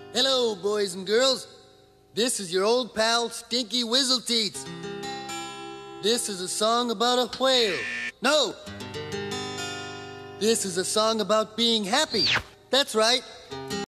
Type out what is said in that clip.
Hello, boys and girls. This is your old pal, Stinky Whizzleteats. This is a song about a whale. No! This is a song about being happy. That's right.